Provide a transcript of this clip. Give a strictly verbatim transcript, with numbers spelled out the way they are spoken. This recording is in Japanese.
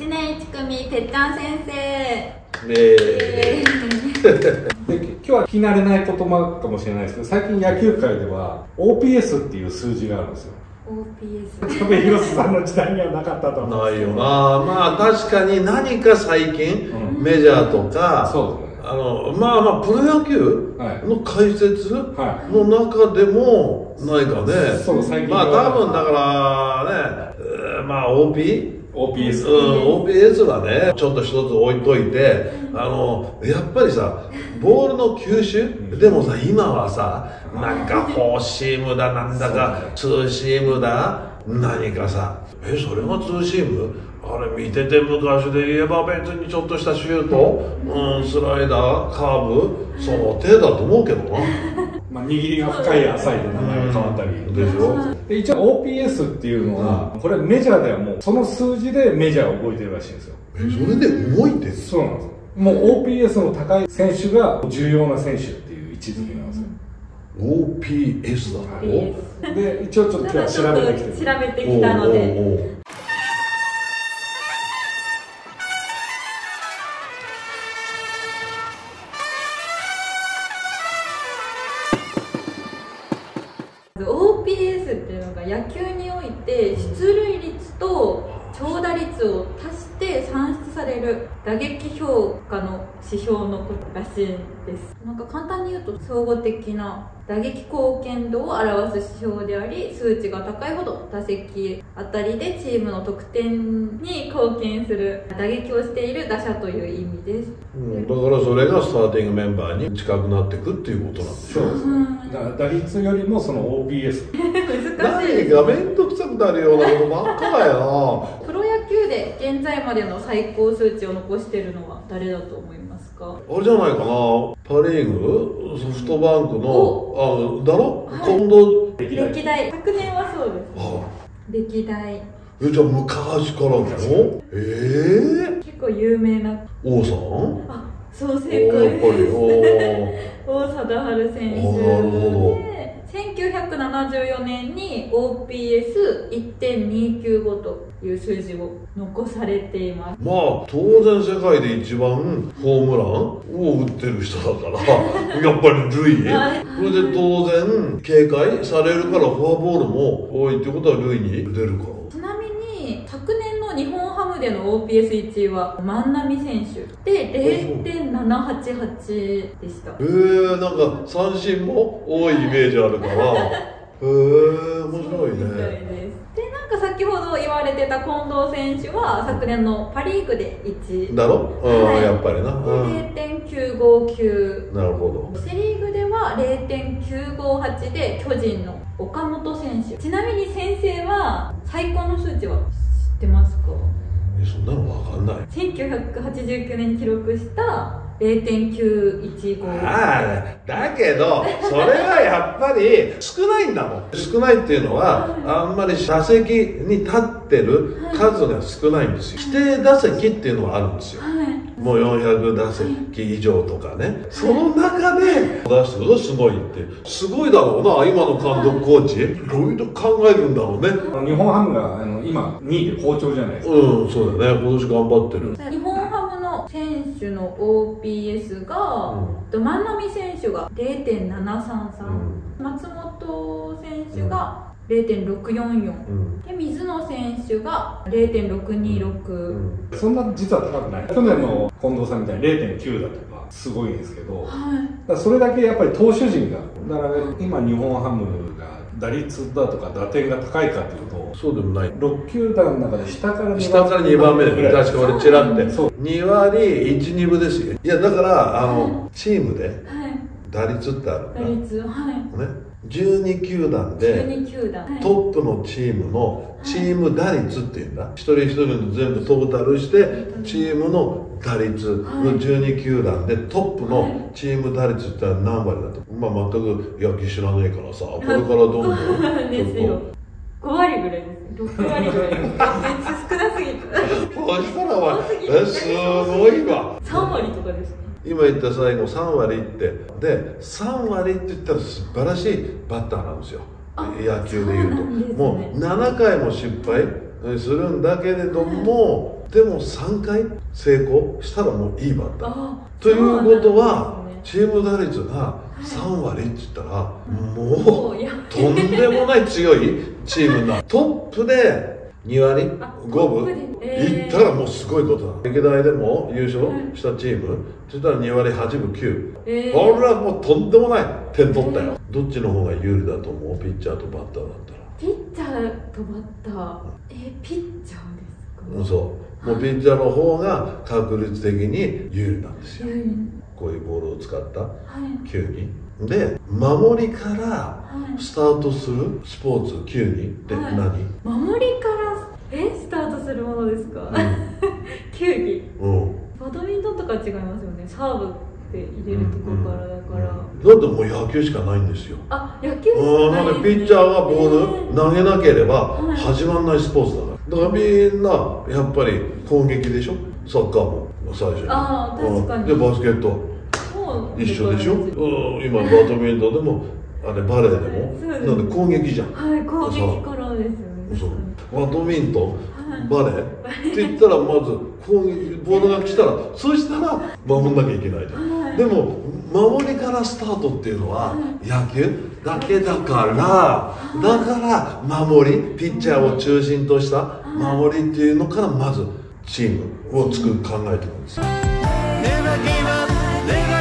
ちねんいち組てっちゃん先生。 で今日は聞き慣れない言葉かもしれないですけど、最近野球界では オーピーエス っていう数字があるんですよ。 オーピーエス。 多分広瀬さんの時代にはなかったと思う。 ないよな。まあ確かに何か最近、うん、メジャーとか、そうですね、あのまあまあプロ野球の解説の中でもないかね。はい、そう最近まあ多分だからね、まあ オーピーオーピーエス、 うん、オーピーエス はね、ちょっと一つ置いといて、あのやっぱりさ、ボールの球種、うん、でもさ、今はさ、なんかフォーシームだ、なんだかツーシームだ、何かさ、え、それがツーシーム？あれ見てて昔で言えば別にちょっとしたシュート、うん、スライダー、カーブ、その程度だと思うけどな。 まあ握りが深い浅いで名前が変わったりでしょ。で一応 オーピーエス っていうのは、うん、これメジャーではもうその数字でメジャーを動いてるらしいんですよ。 え、それで動いてる？ そうなんですよ。もう オーピーエス の高い選手が重要な選手っていう位置づけなんですよ。 オーピーエス だろ。 で一応ちょっと今日は調べてきて調べてきたので。オーピーエス っていうのが野球において出塁率と長打率を足して算出される打撃評価の指標のことらしいんです。なんか簡単に言うと総合的な打撃貢献度を表す指標であり、数値が高いほど打席あたりでチームの得点に貢献する打撃をしている打者という意味です。 うん、だからそれがスターティングメンバーに近くなっていくっていうことなんでしょう。そうですね。 打率よりもその オーピーエス難しいです。何が面倒くさくなるようなことばっかだよな。プロ野球で現在までの最高数値を残しているのは誰だと思いますか？ あれじゃないかな、パ・リーグソフトバンクのあだろ、はい、近藤歴代、昨年はそうです、ああ歴代。 え、じゃあ昔からの？ええー、 結構有名な王さん？ あ、そう正解です。王貞治選手でせんきゅうひゃくななじゅうよねんに オーピーエスいってんにきゅうご という数字を残されています。 まあ当然世界で一番ホームランを打ってる人だからやっぱり塁、はい、それで当然警戒されるからフォアボールも多いってことは塁に出るから。 ちなみに昨年の日本ハムでの オーピーエスいちいは万波選手で れいてんななはちはちでした。 へえー、なんか三振も多いイメージあるからへえー、面白いね。 で、なんか先ほど言われてた近藤選手は昨年のパ・リーグでいちいだろ、うん、はい、やっぱりな、 うん、れいてんきゅうごきゅう。 なるほど。 セ・リーグでは れいてんきゅうごはちで巨人の岡本選手。ちなみに先生は最高の数値は知ってますか？ そんなの分かんない。 せんきゅうひゃくはちじゅうきゅうねんに記録した れいてんきゅういちご。 ああ、だけどそれはやっぱり少ないんだもん。少ないっていうのはあんまり打席に立ってる数が少ないんですよ。規定打席っていうのはあるんですよ、はい、もうよんひゃくだせき以上とかね。その中で出すことすごいってすごいだろうな。今の監督コーチいろいろ考えるんだろうね。 日本ハムがあの今にいで好調じゃないですか。 うん、そうだね。今年頑張ってる。 日本ハムの選手の オーピーエス が、うん、万波選手が れいてんななさんさん、うん、松本選手が れいてんろくよんよん、うん、で水野選手が れいてんろくにろく、 うんうん、そんな実は高くない。去年の近藤さんみたいに れいてんきゅう だとかすごいんですけど、はい、だそれだけやっぱり投手陣がだから、ね、今日本ハムが打率だとか打点が高いかというとそうでもない。 ろく球団の中で下から下からにばんめで確か俺チラってにわりいち、にぶですよ。いやだからあのチームで打率ってあるんだ。 打率、はいね、じゅうに球団でトップのチームのチーム打率っていうんだ。一人一人の全部トータルしてチームの打率のじゅうに球団でトップのチーム打率って何割だと。まあ全く野球知らないからさ、これからどんどんですよ。ごわりぐらいです。ろくわりぐらいです。めっちゃ少なすぎた。 そしたらお前えすごいわ。 さんわりとかですね。 今言った最後さんわりってでさんわりって言ったら素晴らしいバッターなんですよ。野球でいうともうななかいも失敗するんだけれどもでもさんかい成功したらもういいバッターということは、チーム打率がさんわりって言ったら、もうとんでもない強いチームだ。トップでにわりごぶいったらもうすごいことだ。歴代でも優勝したチームそしたらにわりはちぶきゅう、えー、俺はもうとんでもない点取ったよ、えー、どっちの方が有利だと思う？ピッチャーとバッターだったら。 ピッチャーとバッター、えー、ピッチャーですか？ そうもうピッチャーの方が確率的に有利なんですよ、こういうボールを使った球技、はい、で守りからスタートするスポーツ球技って何、はい、 守りからえスタートするものですか？うん、球技、うん、バドミントンとか違いますよね。サーブって入れるところからだから、うんうん、 だってもう野球しかないんですよ。 あ、野球しかないですね。ピッチャーがボール投げなければ始まらないスポーツだから、だからみんなやっぱり攻撃でしょ。サッカーも最初に。 ああ、確かに。 でバスケット一緒でしょ。うん、今バドミントンでもあれバレーでも、なんで攻撃じゃん。 はい、攻撃からですよね。 そうバドミントン、バレーって言ったらまず攻撃ボールが来たら、そしたら守んなきゃいけないじゃん、はい、でも守りからスタートっていうのは野球だけだから、だから守りピッチャーを中心とした守りっていうのからまずチームを作る考えてるんですよ。